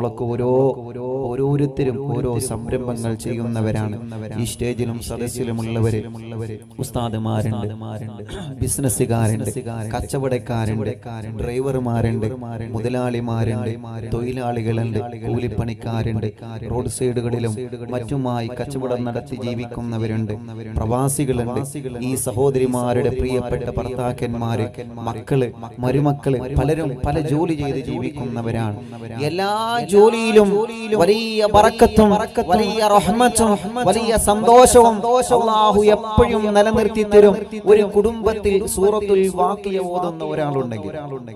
നമ്മളൊക്കെ ഓരോരുത്തരും ഓരോ സംരംഭങ്ങൾ ചെയ്യുന്നവരാണ്. ഈ സ്റ്റേജിലും സദസ്സിലുമുള്ളവര് ഉസ്താദുമാരുണ്ട്, ബിസിനസ്സുകാരുണ്ട്, കച്ചവടക്കാരുണ്ട്, ഡ്രൈവർമാരുണ്ട്, മുതലാളിമാരുണ്ട്, തൊഴിലാളികളുണ്ട്, കൂലിപ്പണിക്കാരുണ്ട്, റോഡ് സൈഡുകളിലും മറ്റുമായി കച്ചവടം നടത്തി ജീവിക്കുന്നവരുണ്ട്, പ്രവാസികളുണ്ട്. ഈ സഹോദരിമാരുടെ പ്രിയപ്പെട്ട ഭർത്താക്കന്മാര്, മക്കള്, മരുമക്കള് പലരും പല ജോലി ചെയ്ത് ജീവിക്കുന്നവരാണ്. എല്ലാ ജോലിയിലും വലിയ ബറക്കത്തും വലിയ റഹ്മത്തും വലിയ സന്തോഷവും അല്ലാഹു എപ്പോഴും നിലനിർത്തി തരും. ഒരു കുടുംബത്തിൽ സൂറത്തുൽ വാഖിയ ഓതുന്ന ഒരാളുണ്ടെങ്കിൽ,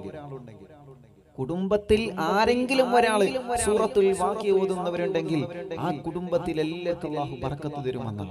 കുടുംബത്തിൽ ആരെങ്കിലും ഒരാള് സൂറത്തുൽ വാഖിയ ഓതുന്നവരുണ്ടെങ്കിൽ ആ കുടുംബത്തിൽ എല്ലാവർക്കും അല്ലാഹു ബറക്കത്ത് തരുമെന്നാണ്.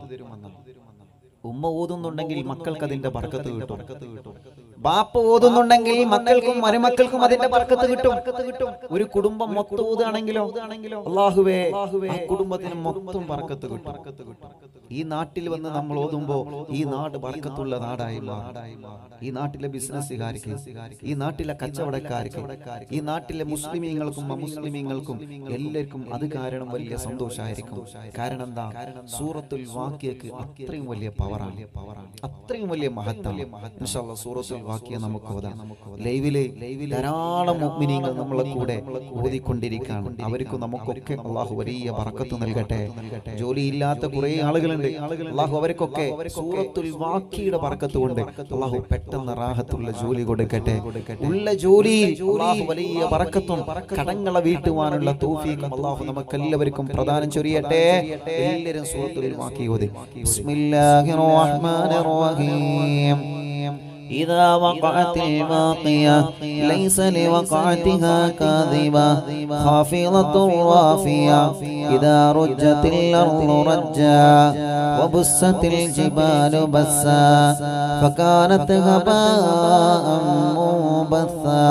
ഉമ്മ ഓതുന്നുണ്ടെങ്കിൽ മക്കൾക്ക് അതിന്റെ ബർക്കത്ത് കിട്ടും. ബാപ്പ ഓതുന്നുണ്ടെങ്കിൽ മക്കൾക്കും മരുമക്കൾക്കും അതിന്റെ ബർക്കത്ത് കിട്ടും. ഒരു കുടുംബം മൊത്തം ഓതുകയാണെങ്കിലോ അല്ലാഹുവേ ആ കുടുംബത്തിന് മൊത്തം ബർക്കത്ത് കിട്ടും. ഈ നാട്ടിൽ വന്ന് നമ്മൾ ഓതുമ്പോ ഈ നാട് ബർക്കത്തുള്ള നാടായി മാറും. ഈ നാട്ടിലെ ബിസിനസ്സുകാർക്ക്, ഈ നാട്ടിലെ കച്ചവടക്കാർക്ക്, ഈ നാട്ടിലെ മുസ്ലിമീങ്ങൾക്കും അമുസ്ലിമീങ്ങൾക്കും എല്ലാവർക്കും അത് കാരണം വലിയ സന്തോഷമായിരിക്കും. കാരണം എന്താ? സൂറത്തുൽ വാഖിയക്ക് അത്രയും വലിയ പവറാണ്, അത്രയും വലിയ മഹത്വം. ഇൻഷാ അല്ലാഹ് സൂറത്തുൽ വാഖിയ നമുക്ക് ഓതാം. ലൈവിലെ ധാരാളം മുഅ്മിനീങ്ങൾ നമ്മളെ കൂടെ ഓതിക്കൊണ്ടിരിക്കുകയാണ്. അവർക്കും നമുക്കൊക്കെ അല്ലാഹു വലിയ ബർക്കത്ത് നൽകട്ടെ. ജോലിയില്ലാത്ത കുറെ ആളുകളുണ്ട്, അല്ലാഹു അവർക്കൊക്കെ സൂറത്തുൽ വാഖിയയുടെ ബർക്കത്ത് കൊണ്ട് അല്ലാഹു പെട്ടെന്ന് റാഹത്തുള്ള ജോലി കൊടുക്കട്ടെ. ഉള്ള ജോലിയിൽ അല്ലാഹു വലിയ ബർക്കത്തും കടങ്ങളെ വീട്ടുവാനുള്ള തൗഫീഖും അല്ലാഹു നമുക്കെല്ലാവർക്കും പ്രദാനം ചൊരിയട്ടെ. എല്ലാവരും സൂറത്തുൽ വാഖിയ ഓതി. ബിസ്മില്ലാഹിർ റഹ്മാനിർ റഹീം. إذا وقعت الواقية ليس لوقعتها كاذبة خافضة رافية إذا رجت الأرض رجا وبست الجبال بسا فكانت هباء منبثا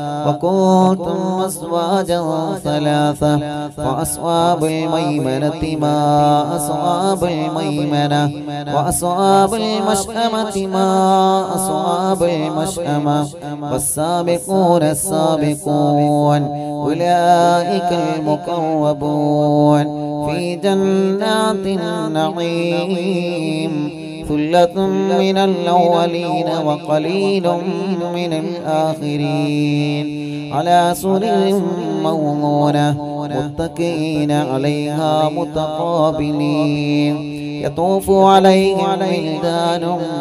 وكنتم أزواجا ثلاثة فأصحاب الميمنة ما أصحاب الميمنة وأصحاب المشأمة ما أصحاب المشأمة والسابقون السابقون أولئك المقربون في جنات النعيم ثلة من الأولين وقليل من الآخرين على سرر موضونة متكئين عليها متقابلين يطوف عليهم ولدان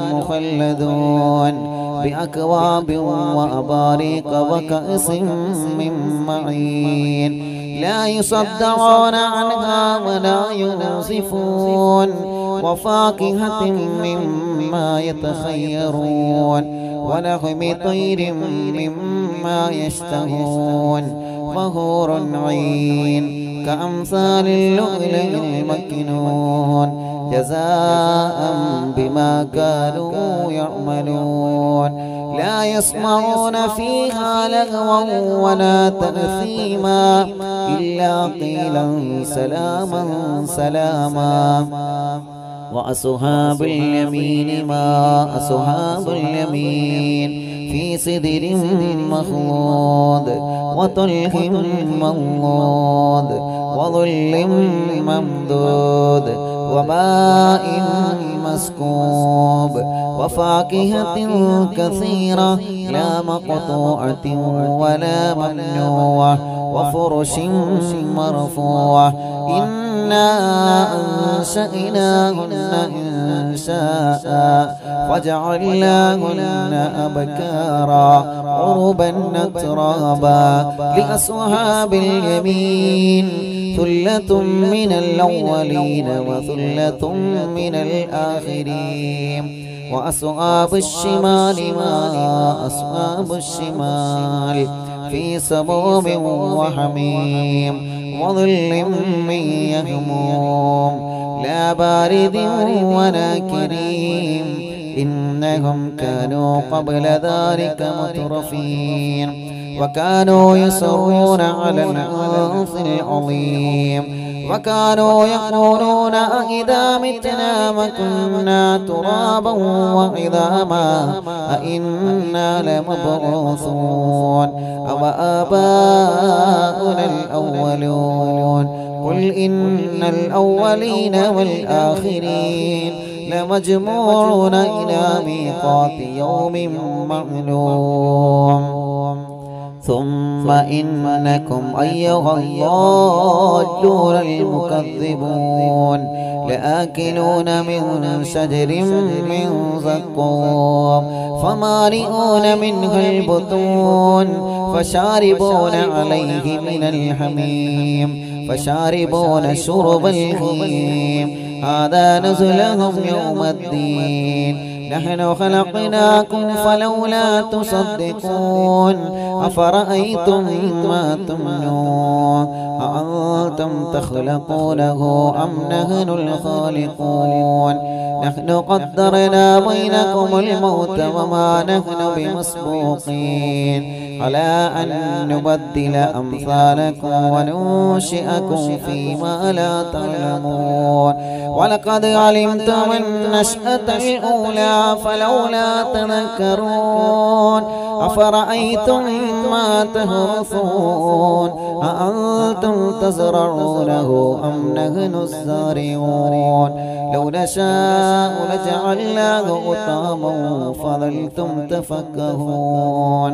مخلدون بأكواب وأباريق وكأس من معين لا يصدعون عنها ولا ينصفون وفاكهة مما يتخيرون ولحم طير مما يشتهون وحور عين كأمثال اللؤلؤ المكنون جزاء بما كانوا يعملون لا يسمعون فيها لغوا ولا تأثيما إلا قيلا سلاما سلاما وأصحاب اليمين ما أصحاب اليمين في سدر مخضود وطلح منضود وظل ممدود وماء مسكوب وفاكهة كثيرة لا مقطوعة ولا ممنوعة وفرش مرفوعة إنا أنشأناهن إنشاء فجعلناهن أبكارا عربا أترابا لأصحاب اليمين ثلة من الأولين وثلة من الآخرين وأصحاب الشمال ما أصحاب الشمال في سموم وحميم وظل من يهموم لا بارد ولا كريم إنهم كانوا قبل ذلك مترفين وكانوا يصرون على الحنث العظيم وكانوا يقولون أإذا متنا وكنا ترابا وعظاما أإنا لمبعوثون أو آباؤنا الأولون قل إن الأولين والآخرين لمجموعون إلى ميقات يوم معلوم ثم إنكم أيها الضالون المكذبون لآكلون من شجر من زقوم فمالئون منها البطون فشاربون عليه من الحميم فشاربون شرب الهيم هذا نزلهم يوم الدين نحن خلقناكم فلولا تصدقون أفرأيتم ما تمنون أأنتم تخلقونه أم نحن الخالقون نحن قدرنا بينكم الموت وما نحن بمسبوقين على أن نبدل أمثالكم وننشئكم فيما لا تعلمون ولقد علمتم النشأة الأولى فلولا تذكرون أفرأيتم ما تهرثون أأنتم تزرعونه أم نحن الزارعون لو نشاء لجعلناه حطاما فظلتم تفكهون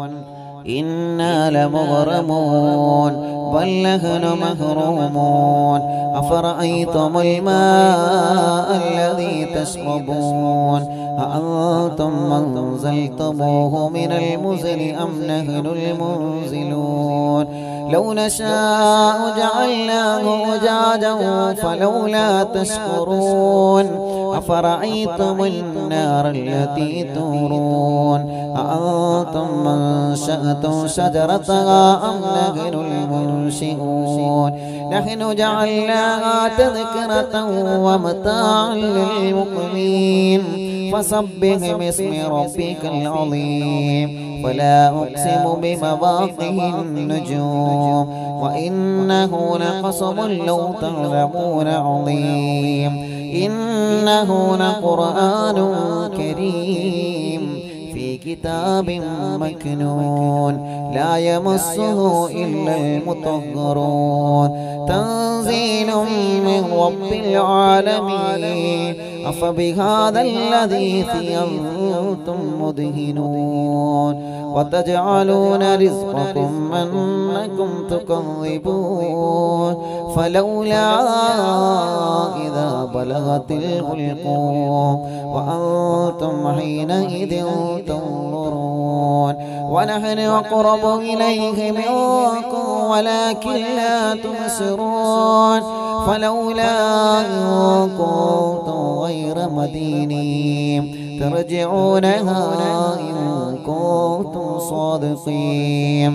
إنا لمغرمون بل نحن محرومون أفرأيتم الماء الذي تشربون أأنتم أنزلتموه من المزن أم نحن المنزلون لو نشاء جعلناه أجاجا فلولا تشكرون أفرأيتم النار التي تورون أأنتم أنشأتم شجرتها أم نحن المنشئون نحن جعلناها تذكرة ومتاعا للمقوين فسبح باسم ربك العظيم فلا أقسم بمواقع النجوم وإنه لقسم لو تعلمون عظيم إنه لقرآن كريم في كتاب مكنون لا يمسه إلا المطهرون تنزيل من رب العالمين أفبهذا الحديث أنتم مدهنون وتجعلون رزقكم أنكم تكذبون فلولا إذا بلغت الحلقوم وأنتم حينئذ تنظرون ونحن أقرب إليه منكم ولكن لا تبصرون فلولا إن كنتم غير مدينين ترجعونها إن كنتم صادقين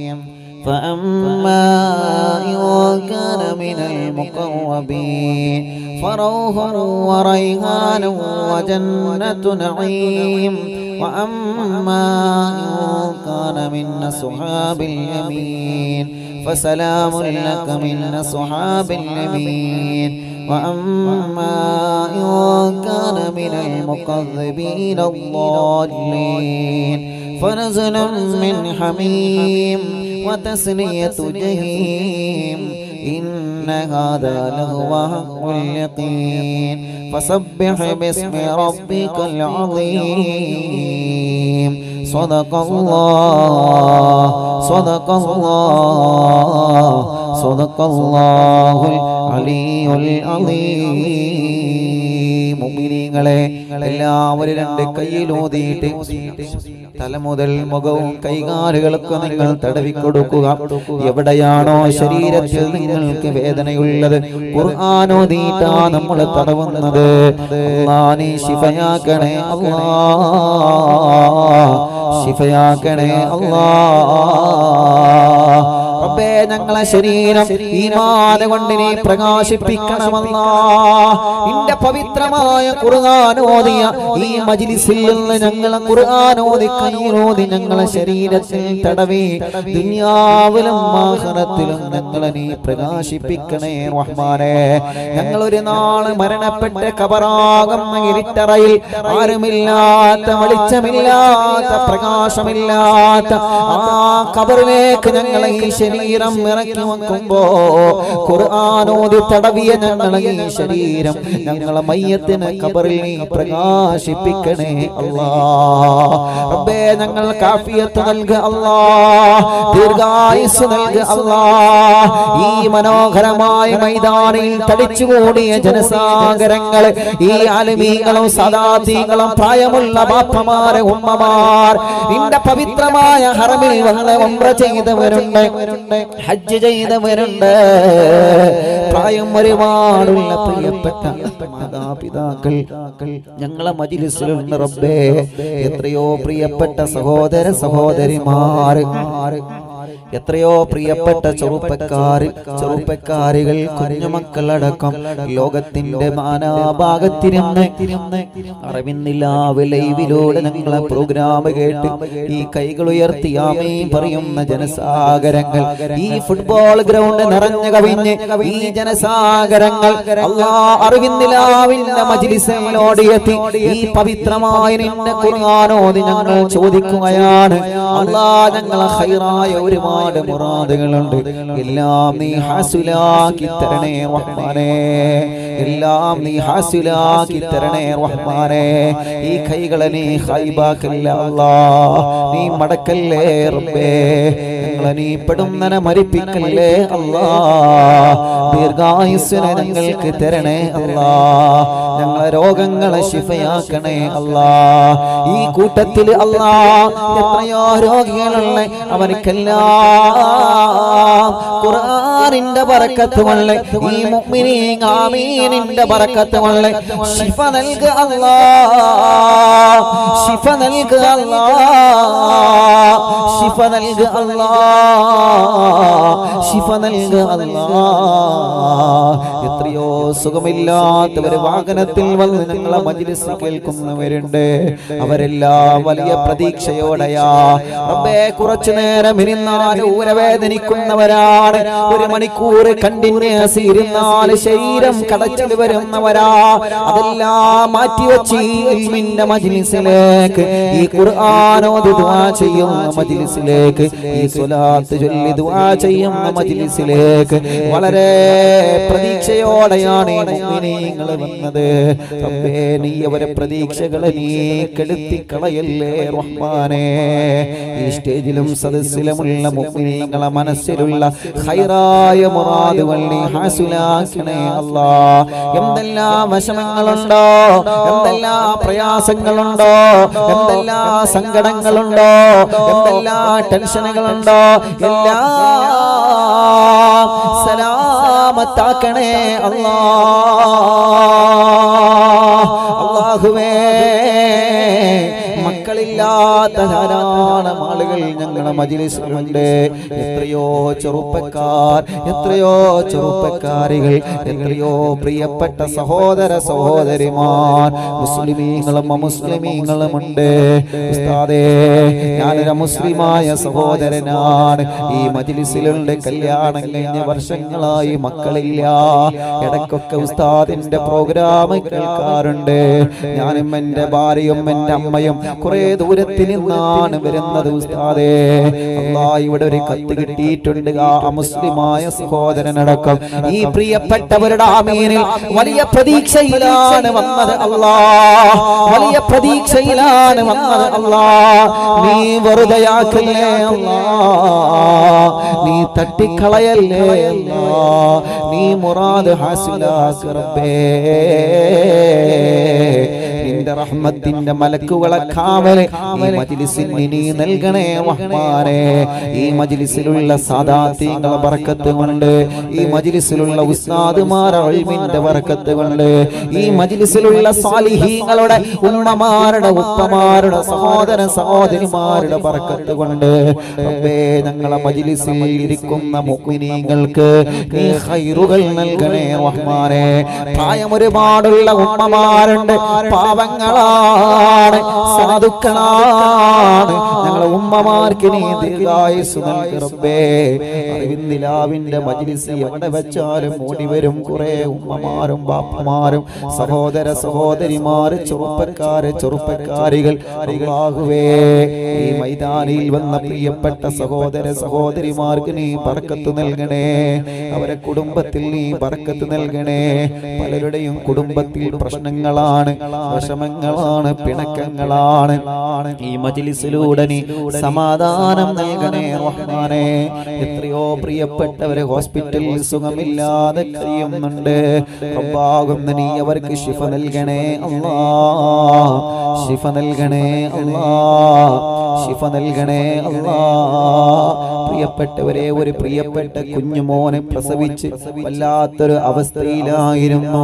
فأما إن كان من المقربين فروح وريحان وجنة نعيم وأما إن كان من أصحاب اليمين فسلام لك من أصحاب اليمين وأما إن كان من المكذبين الضالين فنزل من حميم وتسلية جحيم إن هذا لهو حق اليقين فسبح باسم ربك العظيم صدق الله صدق الله صدق الله العلي العظيم മുഅ്മിനീങ്ങളെ എല്ലാവരും രണ്ട് കൈയിലൂതിയിട്ട് തല മുതൽ മുഖവും കൈകാലുകളൊക്കെ നിങ്ങൾ തടവി കൊടുക്കുക. എവിടെയാണോ ശരീരത്തിൽ നിങ്ങൾക്ക് വേദനയുള്ളത് ഖുർആൻ ഓതിയിട്ടാ നമ്മൾ തടവുന്നത്. അല്ലാഹ് നീ ശിഫയാക്കണേ അല്ലാഹ്, ശിഫയാക്കണേ അല്ലാഹ്. റബ്ബേ ഞങ്ങളെ ശരീരം ഈമാൻ കൊണ്ട് നീ പ്രകാശിപ്പിക്കണമല്ലാഹ്. നിന്റെ പവിത്രമായ ഖുർആൻ ഓതിയ ഈ മജ്ലിസിൽ നിന്ന് ഞങ്ങളെ ഖുർആൻ ഓതി കയ്യിലോതി ഞങ്ങളെ ശരീരത്തിൽ തടവി ദുനിയാവിലും ആഖിറത്തിലും ഞങ്ങളെ നീ പ്രകാശിപ്പിക്കണേ റഹ്മാനേ. ഞങ്ങൾ ഒരു നാൾ മരണപ്പെട്ട ഖബറാകുന്ന ഇരുട്ടറയിൽ ആരുമില്ലാത്ത വെളിച്ചമില്ലാത്ത പ്രകാശമില്ലാത്ത ആ ഖബറിലേക്ക് ഞങ്ങളെ ഈ ശരീരം ഇറക്കി വെക്കുമ്പോ ഖുർആൻ ഓതി തടവിയ ഞങ്ങളെ ഈ ശരീരം ഞങ്ങളെ മയ്യത്തിന് ഖബറിൽ നീ പ്രകാശിപ്പിക്കണേ അല്ലാഹ്. റബ്ബേ ഞങ്ങൾക്ക് ആഫിയത്ത് നൽകുക അല്ലാഹ്, ദീർഘായുസ്സ് നൽകുക അല്ലാഹ്. ഈ മനോഹരമായ മൈതാനിൽ തടിച്ചുകൂടിയ ജനസാഗരങ്ങൾ, ഈ ആലിമീങ്ങളും സദാതീങ്ങളും പ്രായമുള്ള ബാപ്പമാരെ ഉമ്മമാർ, നിന്റെ പവിത്രമായ ഹറമിൽ വന്ന് ഉംറ ചെയ്തവരുണ്ട്, ഹജ്ജ് ചെയ്തവരുണ്ട്, പ്രായം ഒരുപാടുള്ള പ്രിയപ്പെട്ട മാതാപിതാക്കൾ ഞങ്ങളെ മജ്ലിസിലുണ്ട് റബ്ബേ. എത്രയോ പ്രിയപ്പെട്ട സഹോദര സഹോദരിമാർ, എത്രയോ പ്രിയപ്പെട്ട ചെറുപ്പക്കാരികൾ കുഞ്ഞുമക്കളടക്കം ലോകത്തിന്റെ നാനാഭാഗത്തിരുന്ന് അറിവിന്നില്ലാവ് ലൈവിലൂടെ ഞങ്ങളെ പ്രോഗ്രാം കേട്ട് ഈ കൈകൾ ഉയർത്തി ആമീൻ പറയുന്ന ജനസാഗരങ്ങൾ, ഈ ഫുട്ബോൾ ഗ്രൗണ്ട് നിറഞ്ഞു കവിഞ്ഞ് ഈ ജനസാഗരങ്ങൾ അല്ലാഹ് അറിവിന്നില്ലാവിന്റെ മജ്ലിസിലോടിയെത്തി ഈ പവിത്രമായ നിന്റെ ഖുർആൻ ഓതി ഞങ്ങൾ ചോദിക്കുകയാണ് അല്ലാഹ്. ഞങ്ങളെ ഖൈറായ ഒരുപാട് മുറാദുകളുണ്ട്, എല്ലാം നീ ഹാസിലാക്കി തരണേ റഹ്മാനേ, എല്ലാം നീ ഹാസിലാക്കി തരണേ റഹ്മാനേ. ഈ കൈകളെ നീ ഖൈബാക്കല്ല അല്ലാഹ്, നീ മടക്കല്ലേ റബ്ബേ, ഞങ്ങളെ നീ പെടുന്നന മരിപ്പിക്കല്ലേ അല്ലാഹ്. ദീർഘായുസ്സിനെ ഞങ്ങൾക്ക് തരണേ അല്ലാഹ്, ഞങ്ങളെ രോഗങ്ങളെ ശിഫയാക്കണേ അല്ലാഹ്. ഈ കൂട്ടത്തിൽ അല്ലാഹ് എത്രയോ രോഗികളുള്ള അവർക്കെല്ലാം ഖുർആനിന്റെ ബറക്കത്ത് കൊണ്ട് ഈ മുഅ്മിനീൻ ആമീനിന്റെ ബറക്കത്ത് കൊണ്ട് ശിഫ നൽകുക അല്ലാഹ്, ശിഫ നൽകുക അല്ലാഹ്, ശിഫ നൽകുക അല്ലാഹ്, ശിഫ നൽകുക അല്ലാഹ്. എത്രയോ സുഖമില്ലാത്തവർ വാഹനത്തിൽ വന്ന് ഞങ്ങളെ മജ്ലിസ് കേൾക്കുന്നവരുണ്ട്, അവരെല്ലാം വലിയ പ്രതീക്ഷയോടെയാ റബ്ബേ കുറച്ചു നേരം ഇരുന്നാൽ ഊരവേദനിക്കുന്നവരാണ്, ഒരു മണിക്കൂർ കണ്ടിന്യൂസ് ഇരുന്നാൽ ശരീരം കടച്ചിൽ വരുന്നവരാ. അതെല്ലാം മാറ്റിവെച്ച് ഇൽമിന്റെ മജ്ലിസിലേക്ക്, ഈ ഖുർആൻ ഓതി ദുആ ചെയ്യുന്ന മജ്ലിസിലേക്ക്, ഈ സ്വലാത്ത് ചൊല്ലി ദുആ ചെയ്യുന്ന മജ്ലിസിലേക്ക് വളരെ പ്രതീക്ഷയോടെയാണ് ഈ മുഅ്മിനീങ്ങൾ വന്നത്. റബ്ബേ നീ അവരെ പ്രതീക്ഷകളെ നീ കെടുത്തി കളയല്ലേ റഹ്മാനേ. ഈ സ്റ്റേജിലും സദസ്സിലുമുള്ള മുഅ്മിനീങ്ങളെ മനസ്സിലുള്ള ഖൈറായ മുറാദുകൾ നീ ഹാസിലാക്കണേ അല്ലാഹ്. എന്തെല്ലാം വിഷമങ്ങളുണ്ടോ, എന്തെല്ലാം പ്രയാസങ്ങളുണ്ടോ, എന്തെല്ലാം സങ്കടങ്ങളുണ്ടോ, എന്തെല്ലാം ടെൻഷനുകളുണ്ടോ, എല്ലാം സലാമത്താക്കണേ അല്ലാഹ്. അല്ലാഹുവേ മക്കളില്ലാത്ത ധാരാളം ആളുകൾ ഞങ്ങളുടെ മജ്ലിസിലുണ്ട്, എത്രയോ ചെറുപ്പക്കാർ, എത്രയോ ചെറുപ്പക്കാരികൾ, എത്രയോ പ്രിയപ്പെട്ട സഹോദര സഹോദരിമാർ, മുസ്ലിമീങ്ങളും അമുസ്ലിമീങ്ങളുമുണ്ട്. ഉസ്താദേ ഞാനൊരു മുസ്ലിമായ സഹോദരനാണ്, ഈ മജ്ലിസിലുണ്ട്, കല്യാണം കഴിഞ്ഞ വർഷങ്ങളായി മക്കളില്ല, ഇടയ്ക്കൊക്കെ ഉസ്താദിന്റെ പ്രോഗ്രാം കേൾക്കാറുണ്ട്. ഞാനും എൻ്റെ ഭാര്യയും എൻ്റെ അമ്മയും കുറെ ദൂരത്തിൽ നിന്നാണ് വരുന്നത് ഉസ്താദേ. അല്ലാഹ് ഇവിടെ ഒരു കത്ത് കിട്ടിയിട്ടുണ്ട്, ആ മുസ്ലിമായ സഹോദരനടക്കം ഈ പ്രിയപ്പെട്ടവരുടെ ആമീനിൽ വലിയ പ്രതീക്ഷയിലാണ് വന്നത് അല്ലാഹ്, വലിയ പ്രതീക്ഷയിലാണ് വന്നത് അല്ലാഹ്. നീ വെറുതെയാക്കല്ലേ അല്ലാഹ്, നീ തട്ടിക്കളയല്ലേ അല്ലാഹ്, നീ മുറാദ് ഹാസിലാക്ക് റബ്ബേ. നിന്റെ റഹ്മത്തിന്റെ മലക്കുകളെ കാവൽ ഈ മജ്ലിസിന് നീ നൽകണേ റഹ്മാനേ. ഈ മജ്ലിസിലുള്ള സാദാത്തീങ്ങളുടെ ബർക്കത്ത് കൊണ്ട്, ഈ മജ്ലിസിലുള്ള ഉസ്താദുമാരുടെ ഇൽമിന്റെ ബർക്കത്ത് കൊണ്ട്, ഈ മജ്ലിസിലുള്ള സാലിഹീങ്ങളുടെ ഉമ്മമാരുടെ ഉപ്പമാരുടെ സഹോദര സഹോദരിമാരുടെ ബർക്കത്ത് കൊണ്ട് റബ്ബേ ഞങ്ങളെ മജ്ലിസിൽ ഇരിക്കുന്ന മുഅ്മിനീങ്ങൾക്ക് നീ ഖൈറുകൾ നൽകണേ റഹ്മാനേ. പ്രായം ഒരുപാടുള്ള ഉമ്മമാരുണ്ട്, പാവങ്ങളാണ്, സാധുക്കളാണ്. ഞങ്ങളെ ഉമ്മമാർക്ക് നീ ദീർഘായുസ്സ് നൽകി റബ്ബേ. അറിവിന്ദിലാവിന്റെ മജ്ലിസ് എവിടെ വെച്ചാലും ഓടി വരും കുറെ ഉമ്മമാരും ബാപ്പമാരും സഹോദര സഹോദരിമാര് ചെറുപ്പക്കാരികൾ. അല്ലാഹുവേ ഈ മൈതാനിയിൽ വന്ന പ്രിയപ്പെട്ട സഹോദര സഹോദരിമാർക്ക് നീ ബർക്കത്ത് നൽകണേ. അവരെ കുടുംബത്തിൽ നീ ബർക്കത്ത് നൽകണേ. പലരുടെയും കുടുംബത്തിൽ പ്രശ്നങ്ങളാണ്, വിഷമങ്ങളാണ്, പിണക്കങ്ങളാണ്. ഈ മജ്ലിസിലൂടെ നീ സമാധാനം നൽകണേ റഹ്മാനേ. എത്രയോ പ്രിയപ്പെട്ടവരെ ഹോസ്പിറ്റലിൽ സുഖമില്ലാതെ കഴിയുന്നുണ്ട്. റബ്ബാകുന്ന നീ അവർക്ക് ശിഫ നൽകണേ അല്ലാഹ്, ശിഫ നൽകണേ അല്ലാഹ്, ശിഫ നൽകണേ അല്ലാഹ്. പ്രിയപ്പെട്ടവരെ, ഒരു പ്രിയപ്പെട്ട കുഞ്ഞുമോനെ പ്രസവിച്ച് വല്ലാത്തൊരു അവസ്ഥയിലായിരുന്നു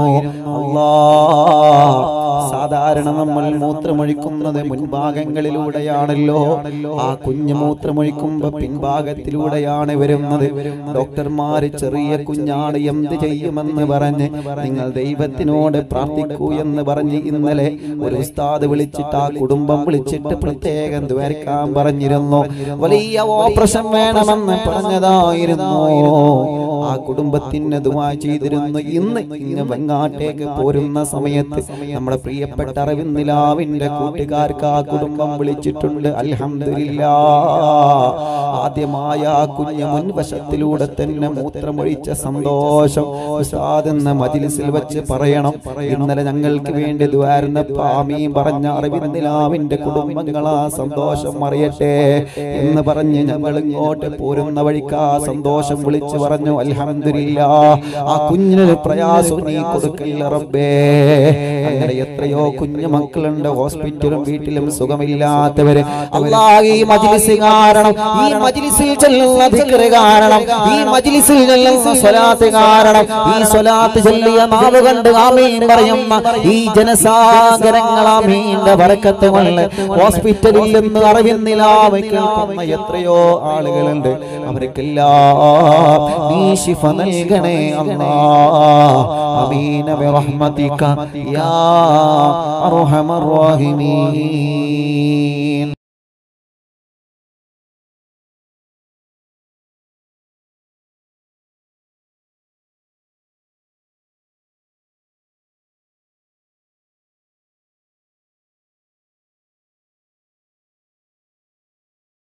അല്ലാഹ്. സാധാരണ നമ്മൾ മൂത്രമൊഴിക്കുന്നത് മുൻഭാഗങ്ങളിലൂടെയാണല്ലോ. ആ കുഞ്ഞു മൂത്രമൊഴിക്കുമ്പോ പിൻഭാഗത്തിലൂടെയാണ് വരുന്നത്. ഡോക്ടർമാര് ചെറിയ കുഞ്ഞാണ്, എന്ത് ചെയ്യുമെന്ന് പറഞ്ഞ് നിങ്ങൾ ദൈവത്തിനോട് പ്രാർത്ഥിക്കൂ എന്ന് പറഞ്ഞ് ഇന്നലെ ഒരു ഉസ്താദ് വിളിച്ചിട്ട് ആ കുടുംബം വിളിച്ചിട്ട് പ്രത്യേകം ദ്വാരക്കാൻ പറഞ്ഞിരുന്നു. വലിയ ഓപ്പറേഷൻ വേണമെന്ന് പറഞ്ഞതായിരുന്നു. ആ കുടുംബത്തിന് ദുആ ചെയ്തിരുന്നു. ഇന്ന് വെങ്ങാട്ടേക്ക് പോരുന്ന സമയത്ത് നമ്മുടെ പ്രിയപ്പെട്ട അറിവിന്ദിലാവിന്റെ കൂട്ടുകാർക്ക് ആ കുടുംബം വിളിച്ചിട്ടുണ്ട്. അൽഹംദുലില്ലാഹ്. ആദ്യമായ ആ കുഞ്ഞ് മുൻവശത്തിലൂടെ തന്നെ മൂത്രമൊഴിച്ച സന്തോഷം ഉസ്താദ് എന്ന മജ്ലിസിൽ വെച്ച് പറയണം. ഇന്നലെ ഞങ്ങൾക്ക് വേണ്ടി ദുആർന്നപ്പോൾ ആമീൻ പറഞ്ഞ അറിവിന്ദിലാവിന്റെ കുടുംബങ്ങൾ ആ സന്തോഷം അറിയട്ടെ എന്ന് പറഞ്ഞ് ഞങ്ങൾ ഇങ്ങോട്ട് പോരുന്ന വഴിക്ക് ആ സന്തോഷം വിളിച്ചു പറഞ്ഞു. അൽഹംദുലില്ലാഹ്. ആ കുഞ്ഞിനൊരു പ്രയാസം നീ കൊടുക്കല്ല റബ്ബേ. അങ്ങനെ എത്രയോ കുഞ്ഞു മക്കളുണ്ട് ഹോസ്പിറ്റലും വീട്ടിലും സുഖമില്ലാത്തവര്. അല്ലാഹ് ഈ മജ്ലിസ് കാരണം, ഈ മജ്ലിസിൽ ചൊല്ലുന്ന ദിക്ർ കാരണം, ഈ മജ്ലിസിൽ ചൊല്ലുന്ന സ്വലാത്ത് കാരണം, ഈ സ്വലാത്ത് ചൊല്ലിയ നാവ് കൊണ്ട് ആമീൻ പറയുന്ന ഈ ജനസാഗരങ്ങൾ ആമീന്റെ ബർക്കത്ത് കൊണ്ട് ഹോസ്പിറ്റലിൽ നിന്ന് അറിവിന്ദിലാവ് കേൾക്കുന്ന എത്രയോ ആളുകളുണ്ട്. അവർക്കെല്ലാം നീ ശിഫ നൽകണേ അല്ലാഹ്. ആമീൻ ബിറഹ്മതിക യാ അർഹമർ റഹീമീൻ.